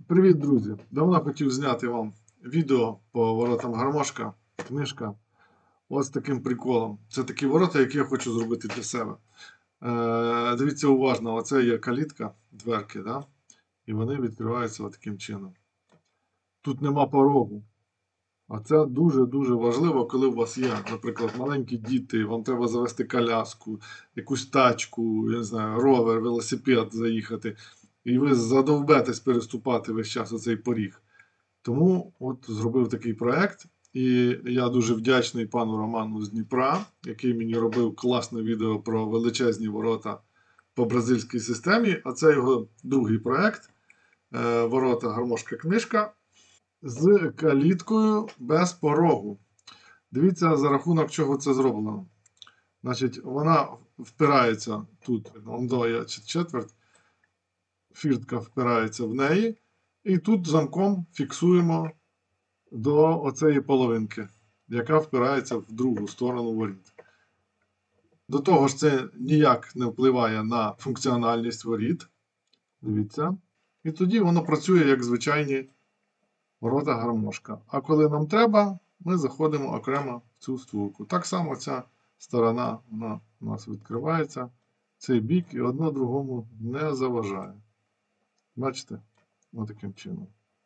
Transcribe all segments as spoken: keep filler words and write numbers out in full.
Привіт, друзі! Давно хотів зняти вам відео по воротам гармошка, книжка. Ось з таким приколом. Це такі ворота, які я хочу зробити для себе. Е, Дивіться уважно, оце є калітка, дверки, да? І вони відкриваються таким чином. Тут нема порогу. А це дуже-дуже важливо, коли у вас є, наприклад, маленькі діти, вам треба завести коляску, якусь тачку, я не знаю, ровер, велосипед заїхати. І ви задовбетесь переступати весь час оцей поріг. Тому от зробив такий проект. І я дуже вдячний пану Роману з Дніпра, який мені робив класне відео про величезні ворота по бразильській системі. А це його другий проект. Ворота гармошка книжка з каліткою без порогу. Дивіться, за рахунок чого це зроблено. Значить, вона впирається тут, ондо четверть, фіртка впирається в неї. І тут замком фіксуємо до оцеї половинки, яка впирається в другу сторону воріт. До того ж, це ніяк не впливає на функціональність воріт. Дивіться. І тоді воно працює як звичайні ворота гармошка. А коли нам треба, ми заходимо окремо в цю створку. Так само ця сторона вона у нас відкривається, цей бік, і одно другому не заважає. Бачите? Ось таким чином.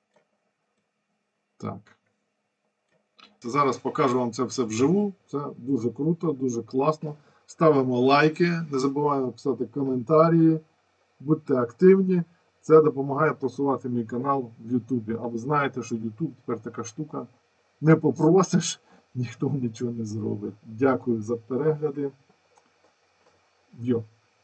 Так. Зараз покажу вам це все вживу. Це дуже круто, дуже класно. Ставимо лайки, не забуваємо писати коментарі, будьте активні. Це допомагає просувати мій канал в Ютубі. А ви знаєте, що Ютуб тепер така штука. Не попросиш, ніхто нічого не зробить. Дякую за перегляди. Йо.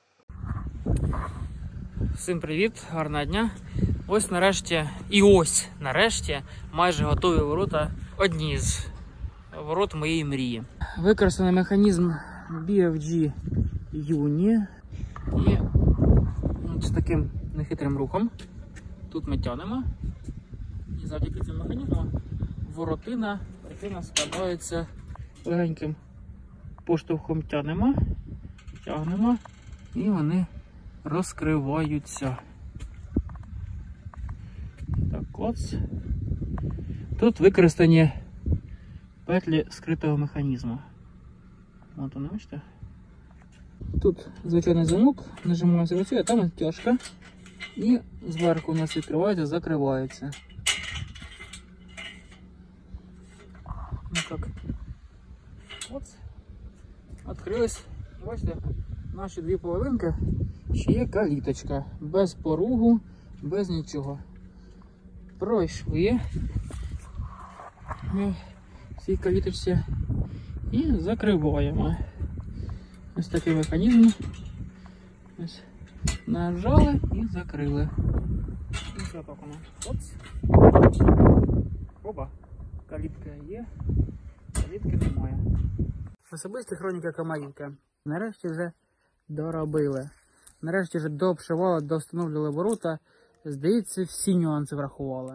Всім привіт, гарного дня. Ось нарешті, і ось нарешті, майже готові ворота, одні з ворот моєї мрії. Використаний механізм бі еф джі Uni. І з таким нехитрим рухом тут ми тягнемо. І завдяки цьому механізму воротина, воротина складається легеньким поштовхом, тягнемо, тягнемо і вони розкриваються. Так, клац. Тут використані петлі скритого механізму. От вони, бачите? Тут звичайний замок, нажимаємо працює, а там тяжка. І зверху у нас відкривається, закривається. Ось так. От. Відкрились. Бачите, наші дві половинки ще є каліточка. Без поругу, без нічого. Пройшли ми в цій каліточці і закриваємо. Ось такий механізм. Ось. Нажали і закрили. І все так воно. Оц. Оба. Калітка є, калітки немає. Особисті хроніка Комарівки. Нарешті вже доробили. Нарешті вже дообшивали, довстановлювали ворота. Здається, всі нюанси врахували.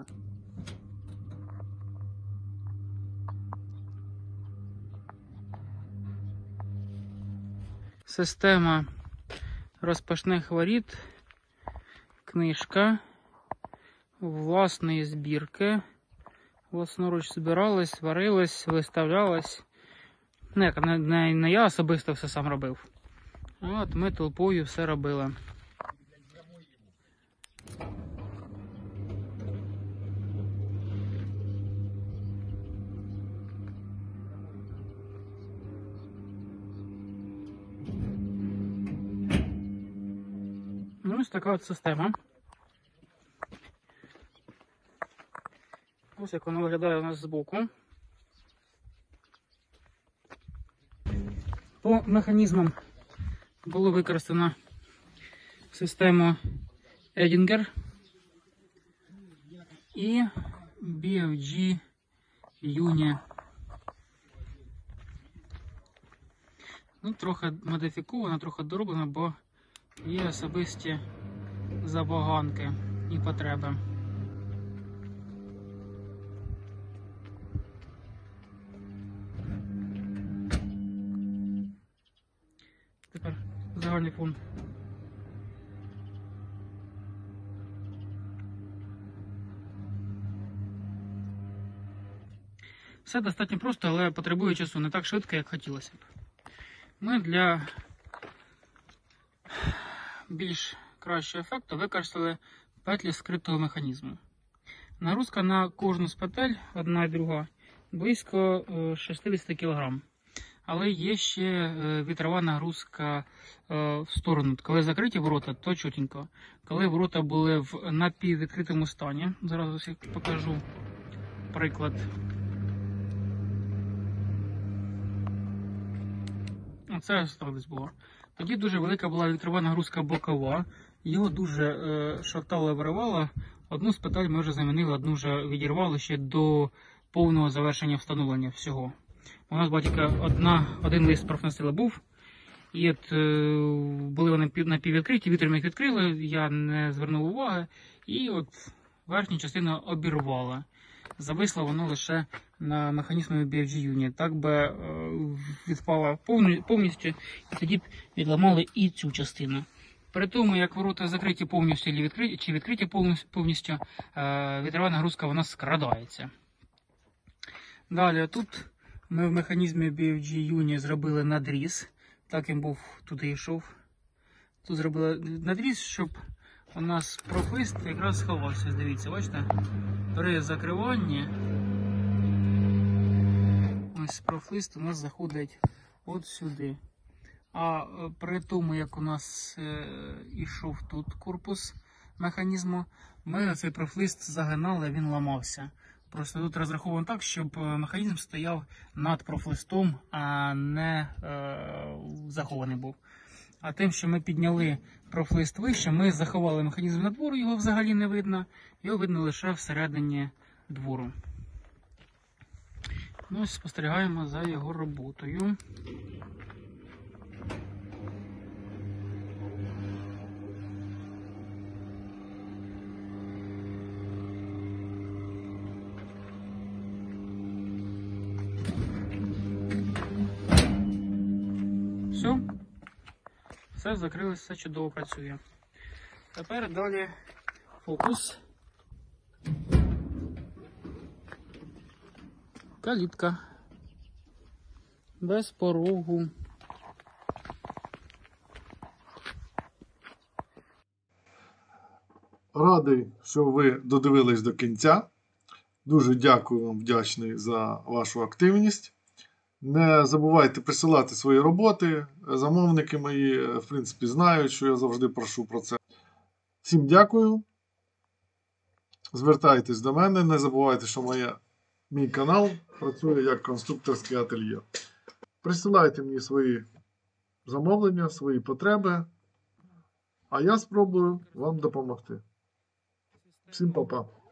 Система розпашних воріт, книжка, власної збірки. Власноруч збиралась, варилась, виставлялась. Не, не, не я особисто все сам робив. От ми толпою все робили. Ось така от система. Ось як воно виглядає у нас збоку. По механізмам було використано систему Edinger і бі еф джі Uni. Ну, трохи модифіковано, трохи дороблено, бо є особисті забаганки і потреби. Тепер загальний фон. Все достатньо просто, але потребує часу не так швидко, як хотілося б. Ми для більш кращого ефекту використали петлі скритого механізму. Нагрузка на кожну з петель, одна і друга, близько шістдесят кілограмів. Але є ще вітрова нагрузка в сторону. Коли закриті ворота, то чутенько. Коли ворота були в напіввідкритому стані, зараз я покажу приклад. Оце так десь було. Тоді дуже велика була вітрова нагрузка бокова. Його дуже е, шатало і виривало. Одну з петель ми вже замінили, одну вже відірвали ще до повного завершення встановлення всього. У нас була тільки одна, один лист профнастила був. І от е, були вони напіввідкриті, вітер їх відкрили, я не звернув уваги. І от верхню частину обірвала. Зависло воно лише на механізмі бі еф джі Union. Так би е, відпала повністю, і тоді б відламали і цю частину. При тому, як ворота закриті повністю чи відкриті, чи відкриті повністю, е, вітрова нагрузка вона скрадається. Далі тут ми в механізмі бі еф джі Union зробили надріз. Так він був, туди йшов. Тут зробили надріз, щоб у нас профлист якраз сховався. Дивіться, бачите? При закриванні ось профлист у нас заходить от сюди. А при тому, як у нас е, ішов тут корпус механізму, ми цей профлист загинали, він ламався. Просто тут розраховано так, щоб механізм стояв над профлистом, а не е, захований був. А тим, що ми підняли профлист вище, ми заховали механізм на двору, його взагалі не видно. Його видно лише всередині двору. Ну, ось спостерігаємо за його роботою. Все. Все закрилось, все чудово працює. Тепер далі фокус. Калітка. Без порогу. Радий, що ви додивились до кінця. Дуже дякую вам, вдячний за вашу активність. Не забувайте присилати свої роботи. Замовники мої, в принципі, знають, що я завжди прошу про це. Всім дякую. Звертайтесь до мене. Не забувайте, що моє, мій канал працює як конструкторське ательє. Присилайте мені свої замовлення, свої потреби, а я спробую вам допомогти. Всім па-па.